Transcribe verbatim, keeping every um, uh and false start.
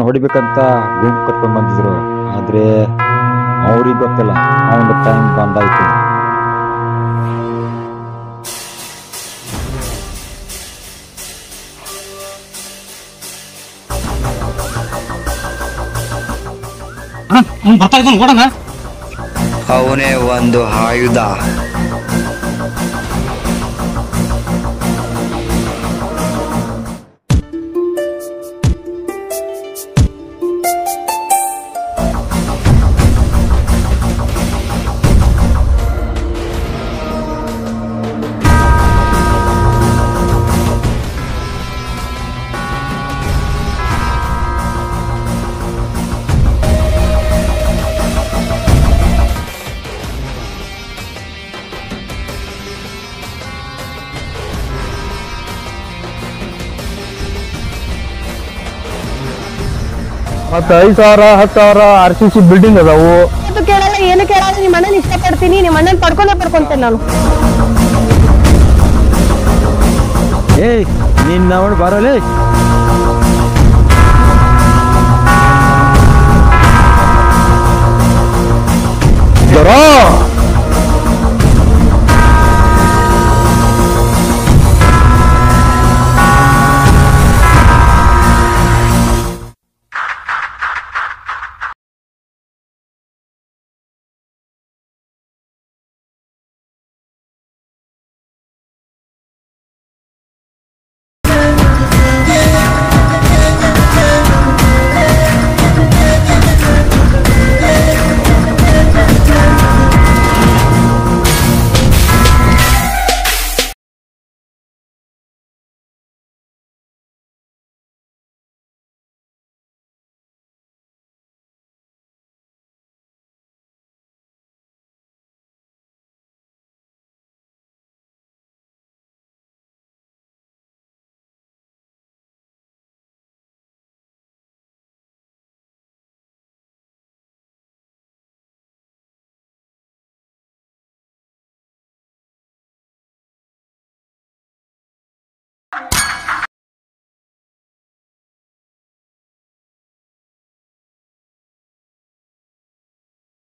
ಹೊಡಿಬೇಕಂತ ಗುಂಪು ಕಟ್ಕೊಂಡು ಬಂದಿದ್ರು. ಆದ್ರೆ ಅವ್ರಿಗೆ ಗೊತ್ತಿಲ್ಲ ಅವನ ಟೈಮ್ ಬಂದಾಯ್ತು. ಅವನೇ ಒಂದು ಆಯುಧ. ಮತ್ತೆ ಐದು ಸಾವಿರ ಹತ್ತು ಸಾವಿರ ಆರ್ ಸಿ ಸಿ ಬಿಲ್ಡಿಂಗ್ ಅದಾವು. ಅದು ಕೇಳಲ್ಲ, ಏನು ಕೇಳಲ್ಲ. ನಿಮ್ಮ ಅಣ್ಣನ ಇಷ್ಟಪಡ್ತೀನಿ, ನಿಮ್ಮ ಅಣ್ಣನ ಪಡ್ಕೊಂಡೇ ಪಡ್ಕೊಂತೇನೆ ನಾನು. ಏಯ್ ನಿನ್ನ ಅವಳು ಬರಲೇ.